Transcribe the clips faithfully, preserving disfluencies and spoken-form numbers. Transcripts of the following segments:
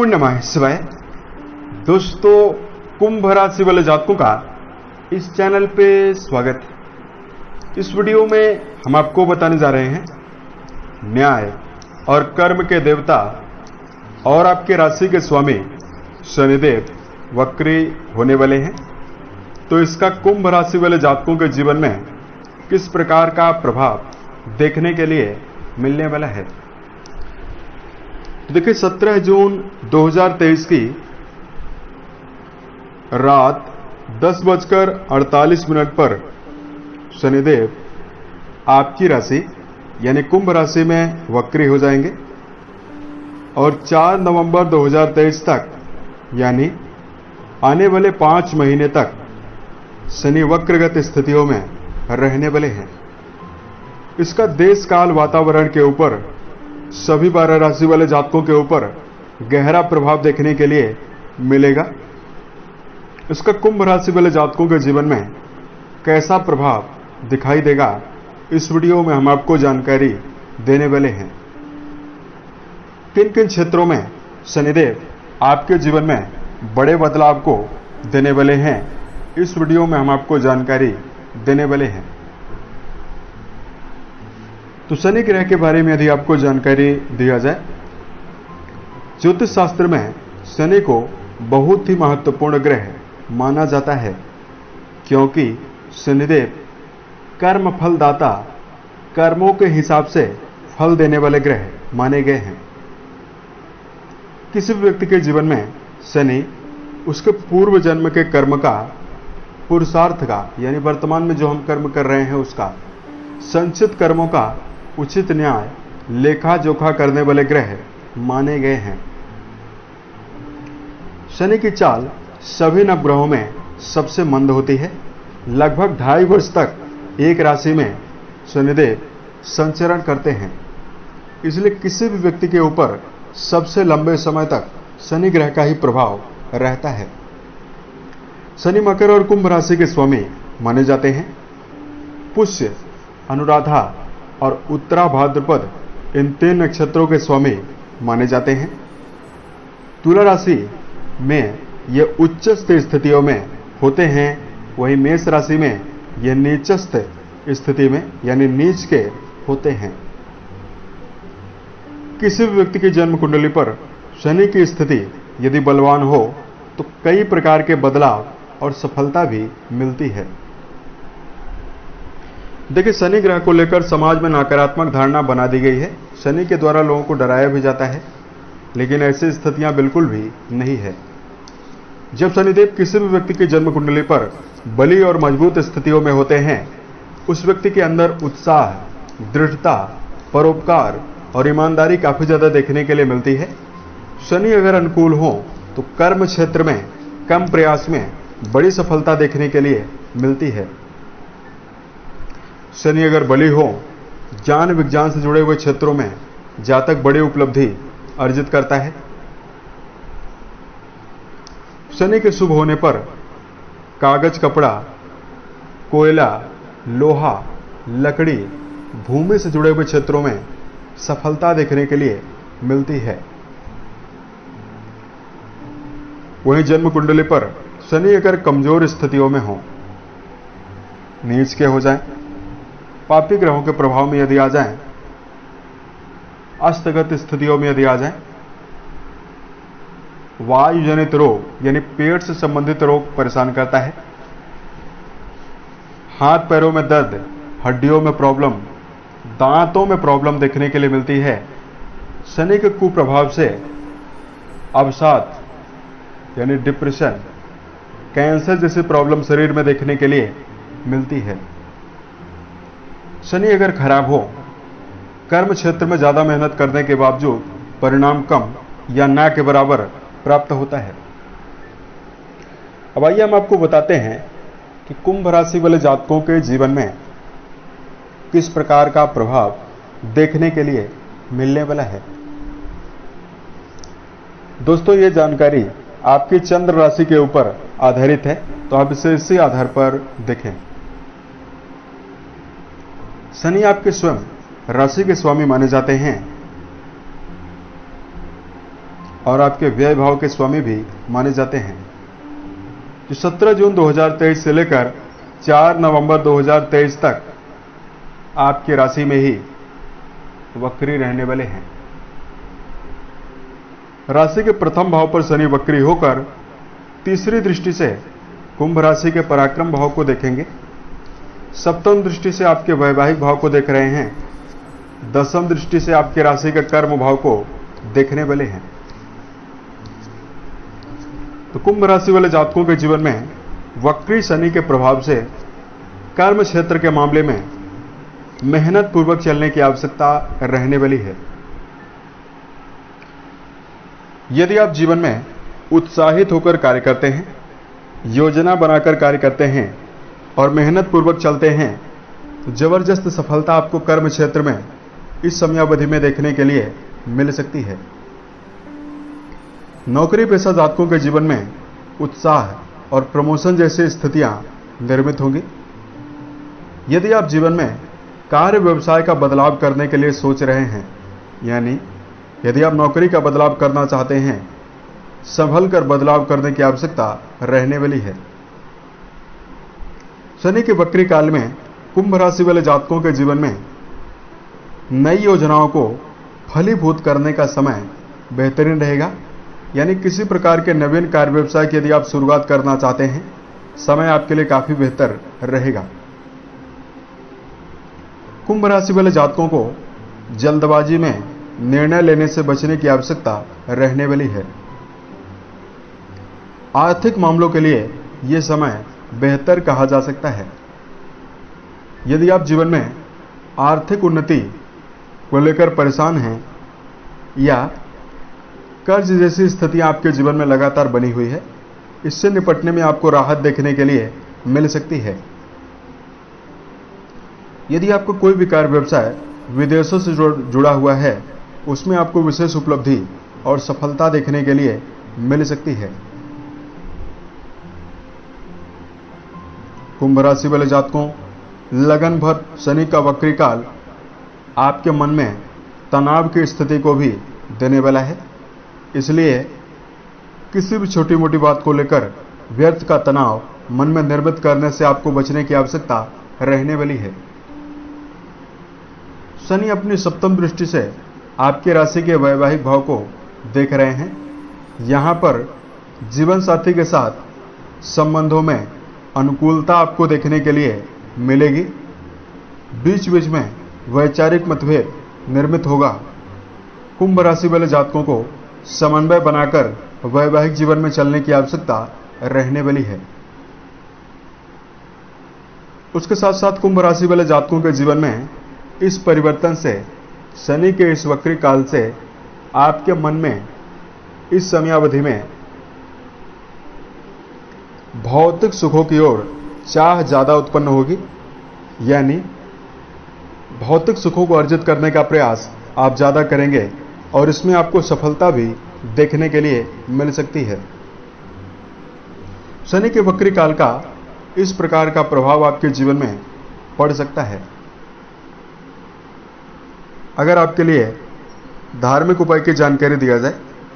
नमः शिवाय। दोस्तों, कुंभ राशि वाले जातकों का इस चैनल पे स्वागत है। इस वीडियो में हम आपको बताने जा रहे हैं न्याय और कर्म के देवता और आपके राशि के स्वामी शनिदेव वक्री होने वाले हैं, तो इसका कुंभ राशि वाले जातकों के जीवन में किस प्रकार का प्रभाव देखने के लिए मिलने वाला है। तो देखिए, सत्रह जून दो हज़ार तेईस की रात दस बजकर अड़तालीस मिनट पर शनिदेव आपकी राशि यानी कुंभ राशि में वक्री हो जाएंगे और चार नवंबर दो हज़ार तेईस तक यानी आने वाले पांच महीने तक शनि वक्रगत स्थितियों में रहने वाले हैं। इसका देश काल वातावरण के ऊपर सभी बारह राशि वाले जातकों के ऊपर गहरा प्रभाव देखने के लिए मिलेगा। इसका कुंभ राशि वाले जातकों के जीवन में कैसा प्रभाव दिखाई देगा, इस वीडियो में हम आपको जानकारी देने वाले हैं। किन किन क्षेत्रों में शनिदेव आपके जीवन में बड़े बदलाव को देने वाले हैं, इस वीडियो में हम आपको जानकारी देने वाले हैं। तो शनि ग्रह के बारे में यदि आपको जानकारी दिया जाए, ज्योतिष शास्त्र में शनि को बहुत ही महत्वपूर्ण ग्रह माना जाता है, क्योंकि शनिदेव कर्म फलदाता, कर्मों के हिसाब से फल देने वाले ग्रह माने गए हैं। किसी भी व्यक्ति के जीवन में शनि उसके पूर्व जन्म के कर्म का, पुरुषार्थ का, यानी वर्तमान में जो हम कर्म कर रहे हैं उसका, संचित कर्मों का उचित न्याय, लेखा जोखा करने वाले ग्रह माने गए हैं। शनि की चाल सभी नवग्रहों में सबसे मंद होती है। लगभग ढाई वर्ष तक एक राशि में शनिदेव संचरण करते हैं, इसलिए किसी भी व्यक्ति के ऊपर सबसे लंबे समय तक शनि ग्रह का ही प्रभाव रहता है। शनि मकर और कुंभ राशि के स्वामी माने जाते हैं। पुष्य, अनुराधा और उत्तरा भाद्रपद इन तीन नक्षत्रों के स्वामी माने जाते हैं। तुला राशि में ये उच्चस्थ स्थितियों में होते हैं, वहीं मेष राशि में ये नीचस्थ स्थिति में यानी नीच के होते हैं। किसी भी व्यक्ति की जन्म कुंडली पर शनि की स्थिति यदि बलवान हो तो कई प्रकार के बदलाव और सफलता भी मिलती है। देखिए, शनि ग्रह को लेकर समाज में नकारात्मक धारणा बना दी गई है। शनि के द्वारा लोगों को डराया भी जाता है, लेकिन ऐसी स्थितियां बिल्कुल भी नहीं है। जब शनिदेव किसी भी व्यक्ति की जन्म कुंडली पर बली और मजबूत स्थितियों में होते हैं, उस व्यक्ति के अंदर उत्साह, दृढ़ता, परोपकार और ईमानदारी काफी ज्यादा देखने के लिए मिलती है। शनि अगर अनुकूल हो तो कर्म क्षेत्र में कम प्रयास में बड़ी सफलता देखने के लिए मिलती है। शनि अगर बली हो, ज्ञान विज्ञान से जुड़े हुए क्षेत्रों में जातक बड़ी उपलब्धि अर्जित करता है। शनि के शुभ होने पर कागज, कपड़ा, कोयला, लोहा, लकड़ी, भूमि से जुड़े हुए क्षेत्रों में सफलता देखने के लिए मिलती है। वहीं जन्म कुंडली पर शनि अगर कमजोर स्थितियों में हो, नीच के हो जाए, पापी ग्रहों के प्रभाव में यदि आ जाएं, अस्तगत स्थितियों में यदि आ जाएं, वायु जनित रोग यानी पेट से संबंधित रोग परेशान करता है, हाथ पैरों में दर्द, हड्डियों में प्रॉब्लम, दांतों में प्रॉब्लम देखने के लिए मिलती है। शनि के कुप्रभाव से अवसाद यानी डिप्रेशन, कैंसर जैसी प्रॉब्लम शरीर में देखने के लिए मिलती है। शनि अगर खराब हो, कर्म क्षेत्र में ज्यादा मेहनत करने के बावजूद परिणाम कम या ना के बराबर प्राप्त होता है। अब आइए हम आपको बताते हैं कि कुंभ राशि वाले जातकों के जीवन में किस प्रकार का प्रभाव देखने के लिए मिलने वाला है। दोस्तों, ये जानकारी आपकी चंद्र राशि के ऊपर आधारित है, तो आप इसे इसी आधार पर देखें। शनि आपके स्वयं राशि के स्वामी माने जाते हैं और आपके व्यय भाव के स्वामी भी माने जाते हैं, जो सत्रह जून दो हज़ार तेईस से लेकर चार नवंबर दो हज़ार तेईस तक आपकी राशि में ही वक्री रहने वाले हैं। राशि के प्रथम भाव पर शनि वक्री होकर तीसरी दृष्टि से कुंभ राशि के पराक्रम भाव को देखेंगे। सप्तम दृष्टि से आपके वैवाहिक भाव को देख रहे हैं। दसम दृष्टि से आपके राशि के कर्म भाव को देखने वाले हैं। तो कुंभ राशि वाले जातकों के जीवन में वक्री शनि के प्रभाव से कर्म क्षेत्र के मामले में मेहनत पूर्वक चलने की आवश्यकता रहने वाली है। यदि आप जीवन में उत्साहित होकर कार्य करते हैं, योजना बनाकर कार्य करते हैं और मेहनत पूर्वक चलते हैं, तो जबरदस्त सफलता आपको कर्म क्षेत्र में इस समयावधि में देखने के लिए मिल सकती है। नौकरी पेशा जातकों के जीवन में उत्साह और प्रमोशन जैसी स्थितियां निर्मित होंगी। यदि आप जीवन में कार्य व्यवसाय का बदलाव करने के लिए सोच रहे हैं, यानी यदि आप नौकरी का बदलाव करना चाहते हैं, संभल कर बदलाव करने की आवश्यकता रहने वाली है। शनि के वक्री काल में कुंभ राशि वाले जातकों के जीवन में नई योजनाओं को फलीभूत करने का समय बेहतरीन रहेगा। यानी किसी प्रकार के नवीन कार्य व्यवसाय की यदि आप शुरुआत करना चाहते हैं, समय आपके लिए काफी बेहतर रहेगा। कुंभ राशि वाले जातकों को जल्दबाजी में निर्णय लेने से बचने की आवश्यकता रहने वाली है। आर्थिक मामलों के लिए यह समय बेहतर कहा जा सकता है। यदि आप जीवन में आर्थिक उन्नति को लेकर परेशान हैं या कर्ज जैसी स्थितियां आपके जीवन में लगातार बनी हुई है, इससे निपटने में आपको राहत देखने के लिए मिल सकती है। यदि आपको कोई भी कार्य व्यवसाय विदेशों से जुड़ा हुआ है, उसमें आपको विशेष उपलब्धि और सफलता देखने के लिए मिल सकती है। कुंभ राशि वाले जातकों, लगन भर शनि का वक्री काल आपके मन में तनाव की स्थिति को भी देने वाला है। इसलिए किसी भी छोटी मोटी बात को लेकर व्यर्थ का तनाव मन में निर्मित करने से आपको बचने की आवश्यकता रहने वाली है। शनि अपनी सप्तम दृष्टि से आपके राशि के वैवाहिक भाव को देख रहे हैं। यहां पर जीवन साथी के साथ संबंधों में अनुकूलता आपको देखने के लिए मिलेगी। बीच बीच में वैचारिक मतभेद निर्मित होगा। कुंभ राशि वाले जातकों को समन्वय बनाकर वैवाहिक जीवन में चलने की आवश्यकता रहने वाली है। उसके साथ साथ कुंभ राशि वाले जातकों के जीवन में इस परिवर्तन से, शनि के इस वक्री काल से आपके मन में इस समयावधि में भौतिक सुखों की ओर चाह ज्यादा उत्पन्न होगी। यानी भौतिक सुखों को अर्जित करने का प्रयास आप ज्यादा करेंगे और इसमें आपको सफलता भी देखने के लिए मिल सकती है। शनि के वक्री काल का इस प्रकार का प्रभाव आपके जीवन में पड़ सकता है। अगर आपके लिए धार्मिक उपाय की जानकारी दिया जाए,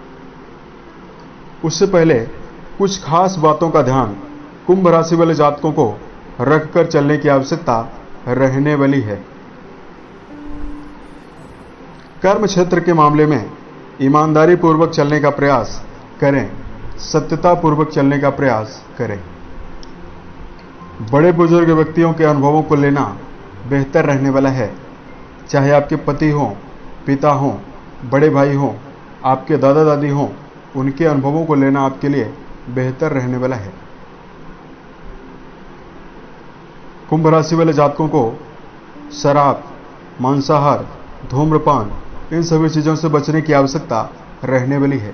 उससे पहले कुछ खास बातों का ध्यान कुंभ राशि वाले जातकों को रखकर चलने की आवश्यकता रहने वाली है। कर्म क्षेत्र के मामले में ईमानदारी पूर्वक चलने का प्रयास करें, सत्यता पूर्वक चलने का प्रयास करें। बड़े बुजुर्ग व्यक्तियों के अनुभवों को लेना बेहतर रहने वाला है। चाहे आपके पति हों, पिता हों, बड़े भाई हों, आपके दादा दादी हों, उनके अनुभवों को लेना आपके लिए बेहतर रहने वाला है। कुंभ राशि वाले जातकों को शराब, मांसाहार, धूम्रपान, इन सभी चीजों से बचने की आवश्यकता रहने वाली है।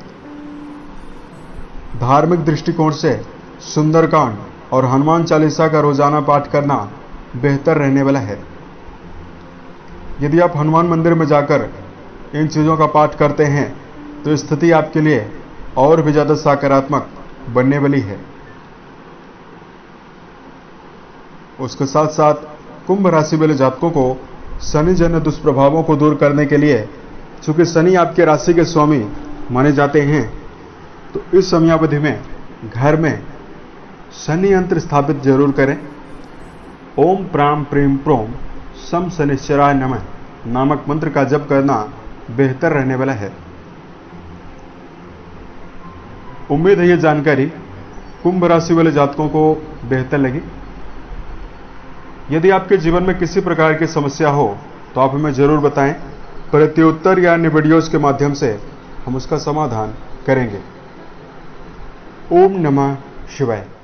धार्मिक दृष्टिकोण से सुंदरकांड और हनुमान चालीसा का रोजाना पाठ करना बेहतर रहने वाला है। यदि आप हनुमान मंदिर में जाकर इन चीजों का पाठ करते हैं तो स्थिति आपके लिए और भी ज्यादा सकारात्मक बनने वाली है। उसके साथ साथ कुंभ राशि वाले जातकों को शनि जन्य दुष्प्रभावों को दूर करने के लिए, चूंकि शनि आपके राशि के स्वामी माने जाते हैं, तो इस समयावधि में घर में शनि यंत्र स्थापित जरूर करें। ओम प्राम प्रेम प्रोम सम शनिश्चराय नमः नामक मंत्र का जप करना बेहतर रहने वाला है। उम्मीद है ये जानकारी कुंभ राशि वाले जातकों को बेहतर लगी। यदि आपके जीवन में किसी प्रकार की समस्या हो तो आप हमें जरूर बताएं। प्रत्युत्तर या अन्य वीडियोस के माध्यम से हम उसका समाधान करेंगे। ओम नमः शिवाय।